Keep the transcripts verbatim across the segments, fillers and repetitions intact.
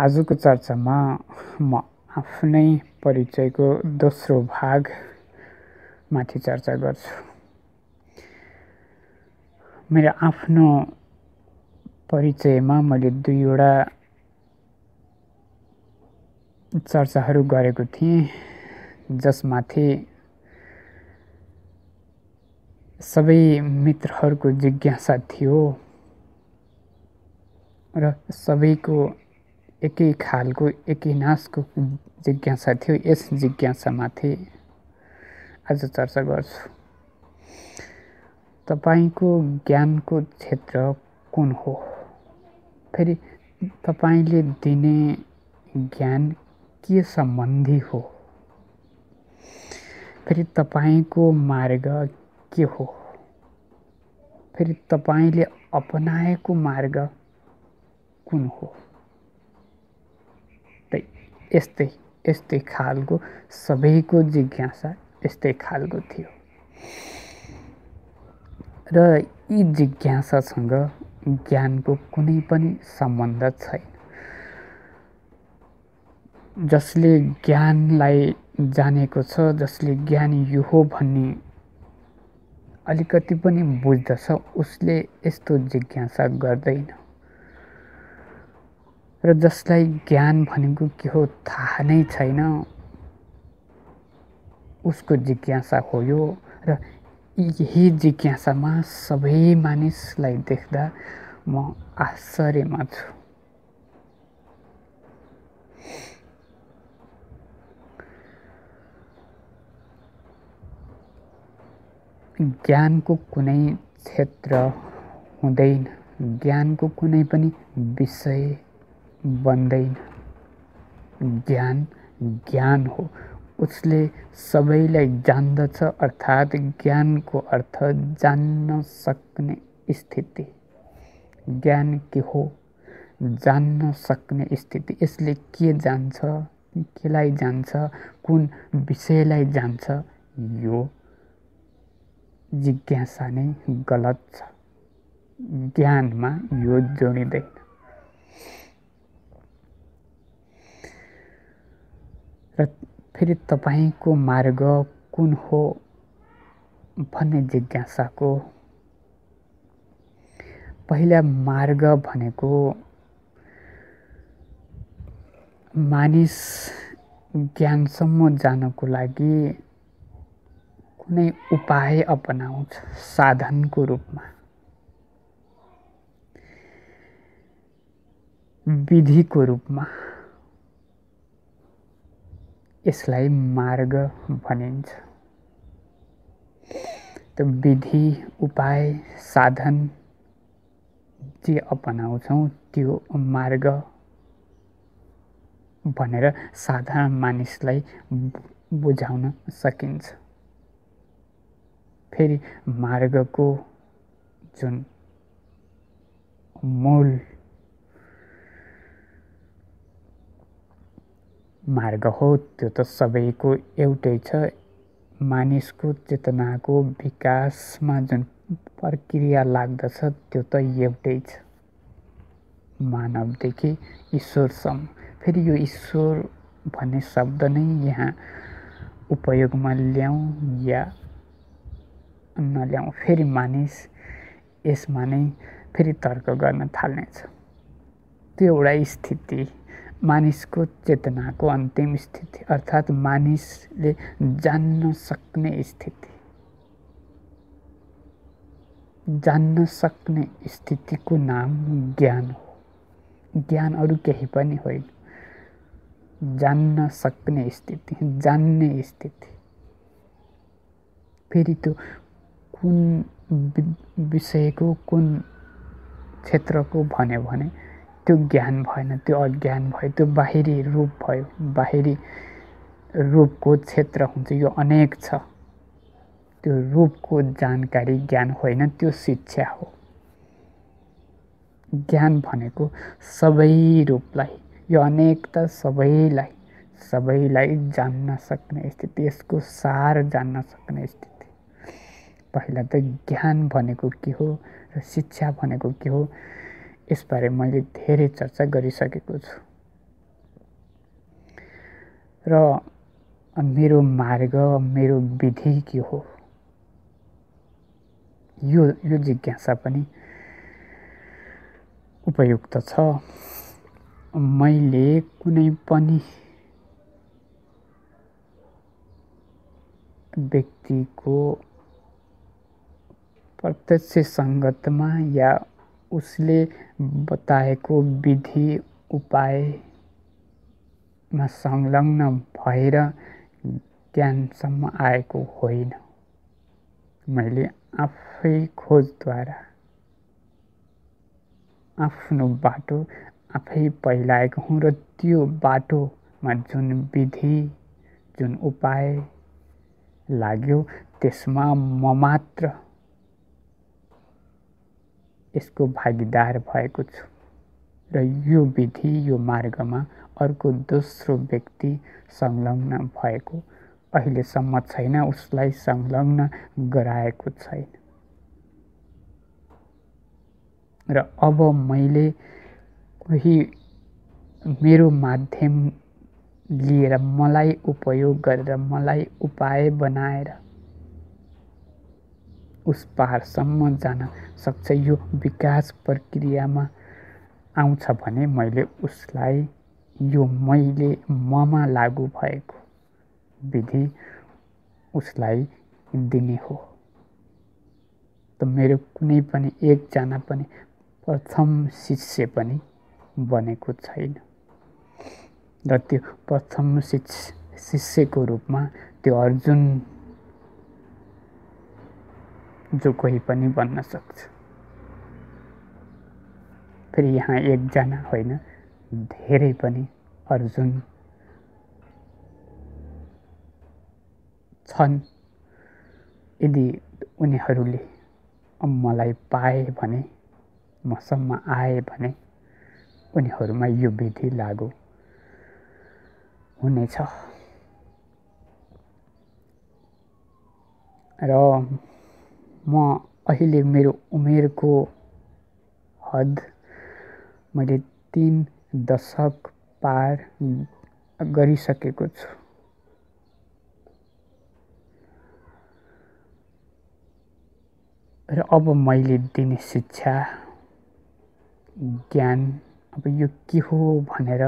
आजको चर्चामा म आफ्नै परिचयको दोस्रो भाग माथि चर्चा गर्छु। मेरो आफ्नो परिचयमा मैले दुईवटा चर्चाहरू गरेको थिएँ, जसमाथि सबै मित्रहरूको जिज्ञासा थियो र सबैको एकै खालको एकै नासको जिज्ञासा थियो। यस जिज्ञासामाथि आज चर्चा गर्छु। तपाईको ज्ञानको क्षेत्र कुन हो? फेरि तपाईले दिने ज्ञान के सम्बन्धी हो? फेरि तपाईको मार्ग के हो? फेरि तपाईले अपनाएको मार्ग कुन हो? त यस्तै यस्तै खालको सबैको जिज्ञासा यस्तै खालको थियो र यी जिज्ञासासँग ज्ञानको कुनै पनि सम्बन्ध छैन। जसले ज्ञानलाई जानेको छ, जसले ज्ञान यो हो भन्ने अलिकति पनि बुझ्दछ, उसले यस्तो जिज्ञासा गर्दैन। र जसलाई ज्ञान भनेको के हो थाहा नै छैन, उसको जिज्ञासा हो यो। र यही जिज्ञासामा सबै मानिसलाई देख्दा म आश्चर्यमा छु। ज्ञानको कुनै क्षेत्र हुँदैन, ज्ञानको कुनै पनि विषय बन्दैन। ज्ञान ज्ञान हो, उसले सबैलाई जान्दछ, अर्थात् ज्ञानको अर्थ जान्न सक्ने स्थिति। ज्ञान के हो? जान्न सक्ने स्थिति। यसले के जान्छ, केलाई जान्छ, कुन विषयलाई जान्छ, यो जिज्ञासा नै गलत छ। ज्ञानमा यो जोडिँदैन। र फेरि तपाईको मार्ग कुन हो भन्ने जिज्ञासाको पहिला मार्ग भनेको मानिस ज्ञानसम्म जानको लागि कुनै उपाय अपनाउँछ, साधनको रूपमा, विधिको रूपमा। यसलाई मार्ग भनिन्छ। त्यो विधि, उपाय, साधन जे अपनाउँछौँ त्यो मार्ग भनेर साधारण मानिसलाई बुझाउन सकिन्छ। फेरि मार्गको जुन मूल मार्ग हो त्यो त सबैको एउटै छ। मानिसको चेतनाको विकासमा जुन प्रक्रिया लाग्दछ त्यो त एउटै छ, मानवदेखि ईश्वरसम्म। फेरि यो ईश्वर भन्ने शब्द नै यहाँ उपयोगमा ल्याउँ या नल्याउँ, फेरि मानिस यसमा नै फेरि तर्क गर्न थाल्नेछ। त्यो एउटा स्थिति, मानिसको चेतनाको अन्तिम स्थिति, अर्थात् मानिसले जान्न सक्ने स्थिति। जान्न सक्ने स्थितिको नाम ज्ञान हो। ज्ञान अरू केही पनि होइन, जान्न सक्ने स्थिति, जान्ने स्थिति। फेरि त्यो कुन विषयको, कुन क्षेत्रको भन्यो भने त्यो ज्ञान भएन, त्यो अज्ञान भयो, त्यो बाहिरी रूप भयो। बाहिरी रूपको क्षेत्र हुन्छ, यो अनेक छ। त्यो रूपको जानकारी ज्ञान होइन, त्यो शिक्षा हो। ज्ञान भनेको सबै रूपलाई, यो अनेकता सबैलाई सबैलाई जान्न सक्ने स्थिति, यसको सार जान्न सक्ने स्थिति। पहिला त ज्ञान भनेको के हो र शिक्षा भनेको के हो, यसबारे मैले धेरै चर्चा गरिसकेको छु। र मेरो मार्ग मेरो विधि के हो, यो यो जिज्ञासा पनि उपयुक्त छ। मैले कुनै पनि व्यक्तिको प्रत्यक्ष सङ्गतमा या उसले बताएको विधि उपायमा संलग्न भएर ज्ञानसम्म आएको होइन। मैले आफै खोजद्वारा आफ्नो बाटो आफै पहिलाएको हुँ र त्यो बाटोमा जुन विधि जुन उपाय लाग्यो त्यसमा म मात्र यसको भागीदार भएको छु र यो विधि यो मार्गमा अर्को दोस्रो व्यक्ति संलग्न भएको अहिलेसम्म छैन, उसलाई संलग्न गराएको छैन। र अब मैले कोही मेरो माध्यम लिएर मलाई उपयोग गरेर मलाई उपाय बनाएर उस पारसम्म जान सक्छ, यो विकास प्रक्रियामा आउँछ भने मैले उसलाई यो मैले ममा लागू भएको विधि उसलाई दिने हो। त मेरो कुनै पनि एकजना पनि प्रथम शिष्य पनि बनेको छैन र त्यो प्रथम शिष्यको रूपमा त्यो अर्जुन जो कोही पनि बन्न सक्छ। फेरि यहाँ एकजना होइन, धेरै पनि अर्जुन छन्। यदि उनीहरूले मलाई पाए भने, मसम्म आए भने उनीहरूमा यो विधि लागू हुनेछ। र म अहिले मेरो उमेरको हद मैले तीन दशक पार गरिसकेको छु। र अब मैले दिने शिक्षा ज्ञान अब यो के हो भनेर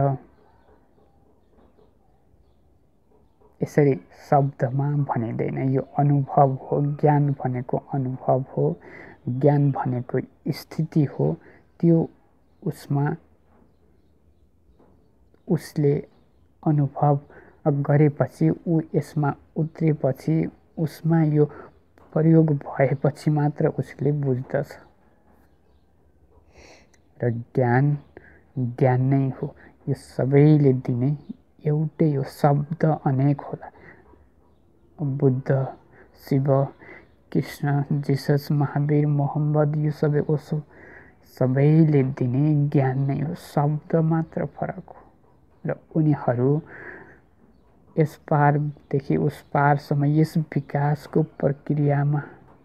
यसरी शब्दमा भनिँदैन। यो अनुभव हो। ज्ञान भनेको अनुभव हो, ज्ञान भनेको स्थिति हो। त्यो उसमा उसले अनुभव गरेपछि ऊ यसमा उत्रेपछि उसमा यो प्रयोग भएपछि मात्र उसले बुझ्दछ। र ज्ञान ज्ञान नै हो। यो सबैले दिने एउटै हो। शब्द अनेक होला, बुद्ध, शिव, कृष्ण, जिसस, महावीर, मोहम्मद, यो सबै ओसो सबैले दिने ज्ञान नै हो। शब्द मात्र फरक हो। र उनीहरू यस पारदेखि उस पारसम्म यस विकासको प्रक्रियामा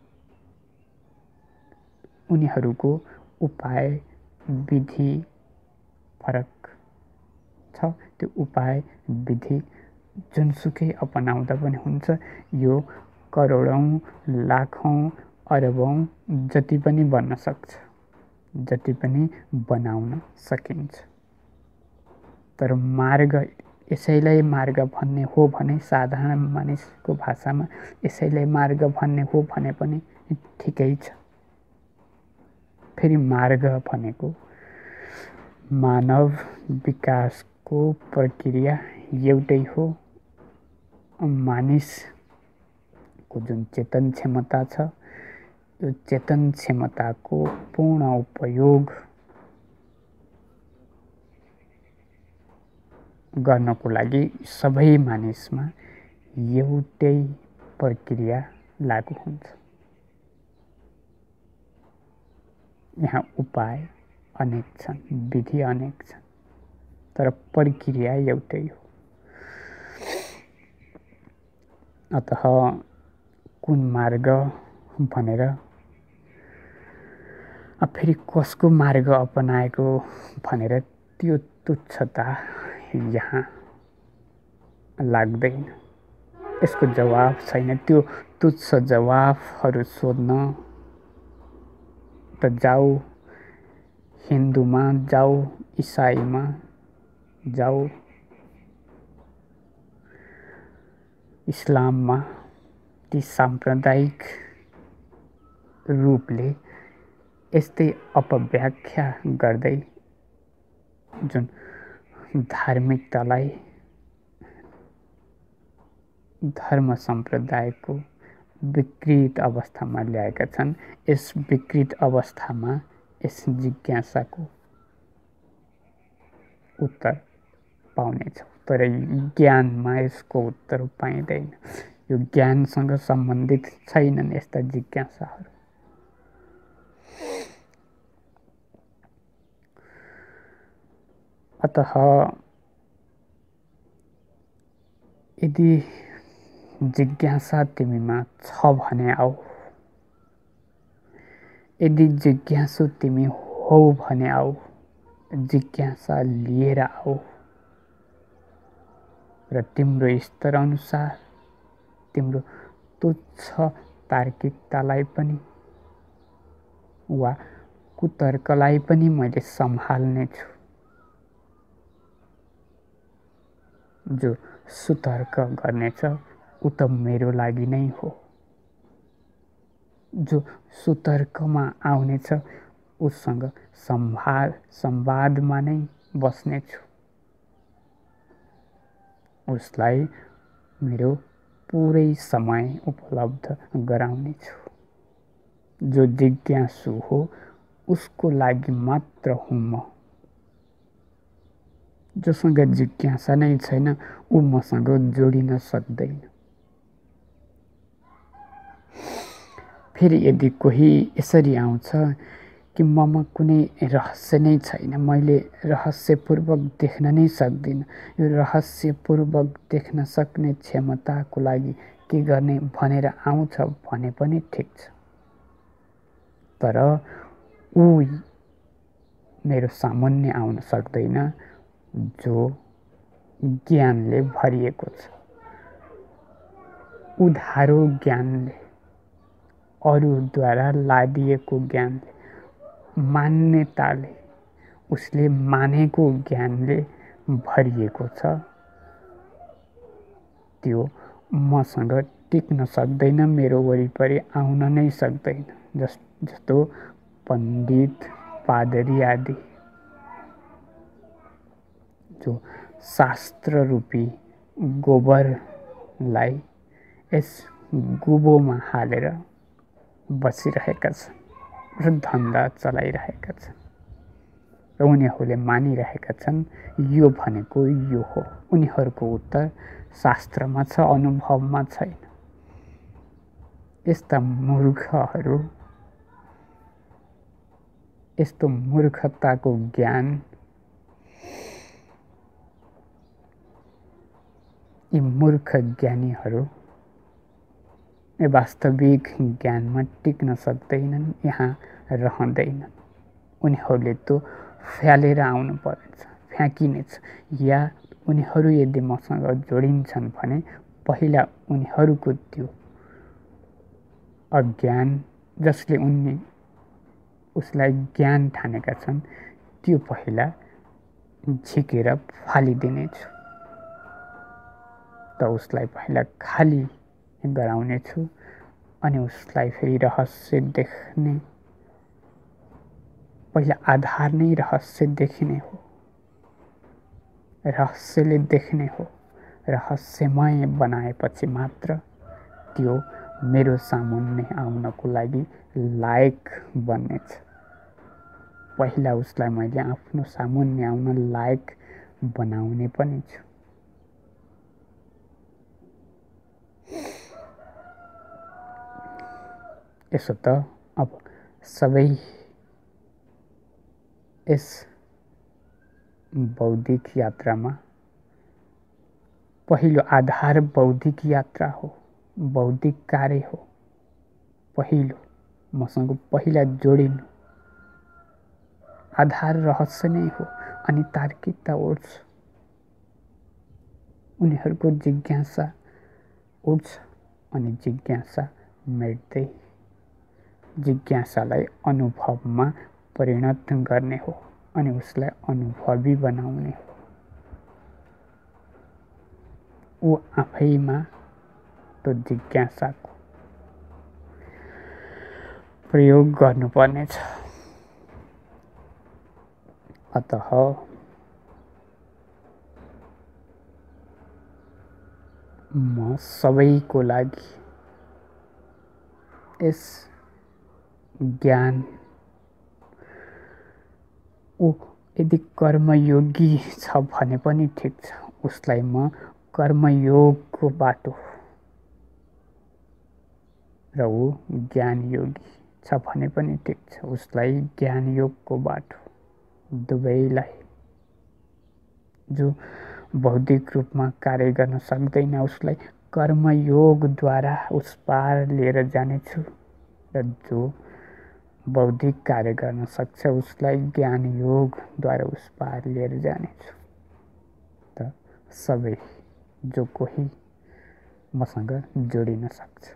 उनीहरूको उपाय विधि फरक छ। त्यो उपाय विधि जुनसुकै अपनाउँदा पनि हुन्छ। यो करोडौं लाखौं अरबौं जति पनि बन्न सक्छ, जति पनि बनाउन सकिन्छ। तर मार्ग यसैलाई मार्ग भन्ने हो भने, साधारण मानिसको भाषामा यसैलाई मार्ग भन्ने हो भने पनि ठिकै छ। फेरि मार्ग भनेको मानव विकासको प्रक्रिया एउटै हो। मानिसको जुन चेतन क्षमता छ, यो चेतन क्षमताको पूर्ण उपयोग गर्नको लागि सबै मानिसमा एउटै प्रक्रिया लागू हुन्छ। यहाँ उपाय अनेक छन्, विधि अनेक छन्, तर प्रक्रिया एउटै हो। अतः कुन मार्ग भनेर फेरि कसको मार्ग अपनाएको भनेर त्यो तुच्छता यहाँ लाग्दैन। यसको जवाफ छैन। त्यो तुच्छ जवाफहरू सोध्न त जाऊ हिन्दूमा, जाऊ इसाईमा, जाऊ इस्लाममा। ती साम्प्रदायिक रूपले यस्तै अपव्याख्या गर्दै जुन धार्मिकतालाई धर्म सम्प्रदायको विकृत अवस्थामा ल्याएका छन्। यस विकृत अवस्थामा यस जिज्ञासाको उत्तर पाउनेछौँ, तर ज्ञानमा यसको उत्तर पाइँदैन। यो ज्ञानसँग सम्बन्धित छैनन् यस्ता जिज्ञासाहरू। अतः यदि जिज्ञासा तिमीमा छ भने आऊ, यदि जिज्ञासु तिमी हौ भने आऊ, जिज्ञासा लिएर आऊ र तिम्रो स्तर अनुसार तिम्रो तुच्छ तार्किकतालाई पनि वा कुतर्कलाई पनि मैले सम्हाल्ने छु। जो सुतर्क गर्नेछ ऊ त मेरो लागि नै हो। जो सुतर्कमा आउनेछ उसँग संवाद संवादमा नै बस्नेछु। उसलाई मेरो पुरै समय उपलब्ध गराउनेछु। जो जिज्ञासु हो उसको लागि मात्र हुँ म। जोसँग जिज्ञासा नै छैन ऊ मसँग जोडिन सक्दैन। फेरि यदि कोही यसरी आउँछ कि ममा कुनै रहस्य नै छैन, मैले रहस्यपूर्वक देख्न नै सक्दिनँ, यो रहस्यपूर्वक देख्न सक्ने क्षमताको लागि के गर्ने भनेर आउँछ भने पनि ठिक छ। तर ऊ मेरो सामुन्ने आउन सक्दैन जो ज्ञानले भरिएको छ। उधारो ज्ञानले, अरूद्वारा लादिएको ज्ञानले, मान्यताले, उसले मानेको ज्ञानले भरिएको छ। त्यो मसँग टिक्न सक्दैन, मेरो वरिपरि आउन नै सक्दैन। जस जस्तो पण्डित, पादरी आदि जो शास्त्र रूपी गोबरलाई यस गुबोमा हालेर बसिरहेका छन् र धन्दा चलाइरहेका छन् र उनीहरूले मानिरहेका छन् यो भनेको यो हो। उनीहरूको उत्तर शास्त्रमा छ, अनुभवमा छैन। यस्ता मूर्खहरू, यस्तो मूर्खताको ज्ञान यी मूर्ख ज्ञानीहरू वास्तविक ज्ञानमा टिक्न सक्दैनन्, यहाँ रहँदैनन्। उनीहरूले त फ्यालेर आउनु पर्छ, फ्याँकिनेछ। या उनीहरू यदि मसँग जोडिन्छन् भने पहिला उनीहरूको त्यो अज्ञान, जसले उनी उसलाई ज्ञान ठानेका छन्, त्यो पहिला झिकेर फालिदिनेछु। त उसलाई पहिला खाली गराउनेछु अनि उसलाई फेरि रहस्य देख्ने, पहिला आधार नै रहस्य देखिने हो, रहस्यले देख्ने हो। रहस्यमय बनाएपछि मात्र त्यो मेरो सामुन्ने आउनको लागि लायक बन्नेछ। पहिला उसलाई मैले आफ्नो सामुन्ने आउन लायक बनाउने पनि छु। यसो त अब सबै यस बौद्धिक यात्रामा पहिलो आधार बौद्धिक यात्रा हो, बौद्धिक कार्य हो। पहिलो मसँग पहिला जोडिनु आधार रहस्य नै हो अनि तार्किकता उठ्छ। उनीहरूको जिज्ञासा उठ्छ अनि जिज्ञासा मेट्दै जिज्ञासालाई अनुभवमा परिणत गर्ने हो अनि उसलाई अनुभवी बनाउने हो। ऊ आफैमा त्यो जिज्ञासाको प्रयोग गर्नुपर्नेछ। अतः म सबैको लागि यस ज्ञान ऊ यदि कर्मयोगी छ भने पनि ठिक छ, उसलाई म कर्मयोगको बाटो र ऊ ज्ञानयोगी छ भने पनि ठिक छ, उसलाई ज्ञानयोगको बाटो दुवैलाई जो बौद्धिक रूपमा कार्य गर्न सक्दैन उसलाई कर्मयोगद्वारा उस पार लिएर जानेछु र जो बौद्धिक कार्य गर्न सक्छ उसलाई ज्ञानयोगद्वारा उस पार लिएर जानेछु। त सबै जो कोही मसँग जोडिन सक्छ।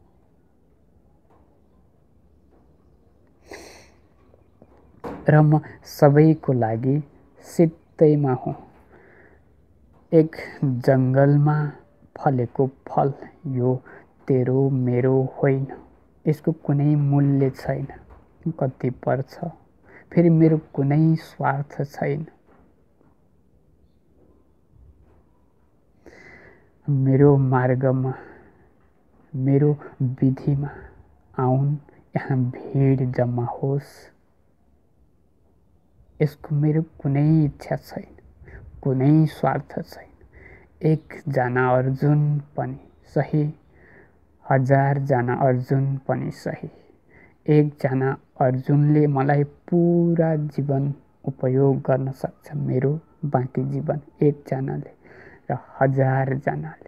र म सबैको लागि सित्तैमा हुँ। एक जङ्गलमा फलेको फल यो तेरो मेरो होइन, यसको कुनै मूल्य छैन, कति पर्छ फेरि मेरो कुनै स्वार्थ छैन। मेरो मार्गमा मेरो विधिमा आउन, यहाँ भिड जम्मा होस्, यसको मेरो कुनै इच्छा छैन, कुनै स्वार्थ छैन। एकजना अर्जुन पनि सही, हजारजना अर्जुन पनि सही। एकजना अर्जुनले मलाई पुरा जीवन उपयोग गर्न सक्छ, मेरो बाँकी जीवन एकजनाले र हजारजनाले,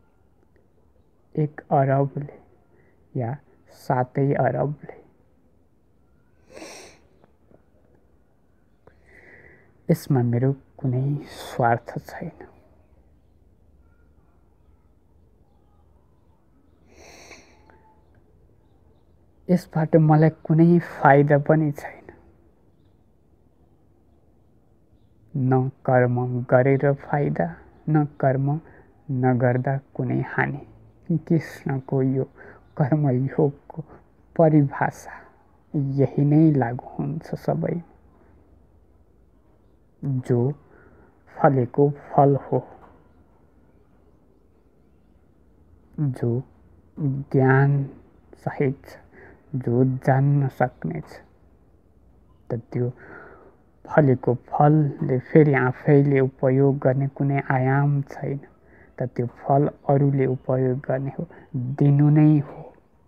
एक अरबले या सातै अरबले। यसमा मेरो कुनै स्वार्थ छैन। यसबाट मलाई कुनै फाइदा पनि छैन। न कर्म गरेर फाइदा, न कर्म नगर्दा कुनै हानि। कृष्णको यो कर्मयोगको परिभाषा यही नै लागू हुन्छ सबै। जो फलेको फल हो, जो ज्ञान सहित छ, जो जान्न सक्नेछ, त त्यो फलेको फलले फेरि आफैले उपयोग गर्ने कुनै आयाम छैन, त त्यो फल अरूले उपयोग गर्ने हो, दिनु नै हो।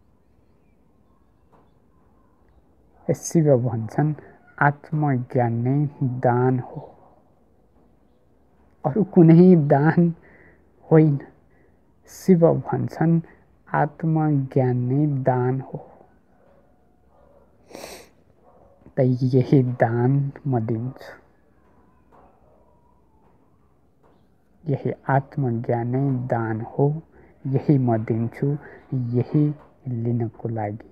शिव भन्छन् आत्मज्ञान नै दान हो, अरू कुनै दान होइन। शिव भन्छन् आत्मज्ञान नै दान हो। त यही दान म दिन्छु। यही आत्मज्ञान नै दान हो, यही म दिन्छु, यही लिनको लागि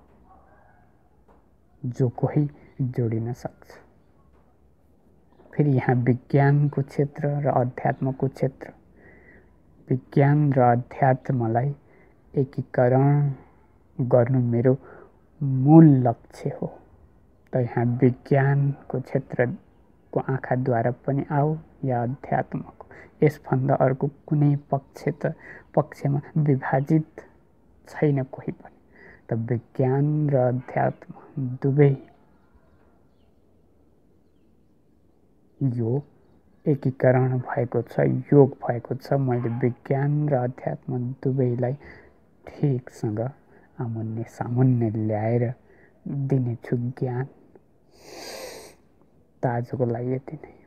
जो कोही जोडिन सक्छ। फेरि यहाँ विज्ञानको क्षेत्र र अध्यात्मको क्षेत्र, विज्ञान र अध्यात्मलाई एकीकरण गर्नु मेरो मूल लक्ष्य हो। त यहाँ विज्ञानको क्षेत्रको आँखाद्वारा पनि आओ या अध्यात्मको, यसभन्दा अर्को कुनै पक्ष त पक्षमा विभाजित छैन कोही पनि। त विज्ञान र अध्यात्म दुवै यो एकीकरण भएको छ, योग भएको छ। मैले विज्ञान र अध्यात्म दुवैलाई ठिकसँग आमुन्ने सामुन्ने ल्याएर दिनेछु ज्ञान। त आजको लागि यति नै।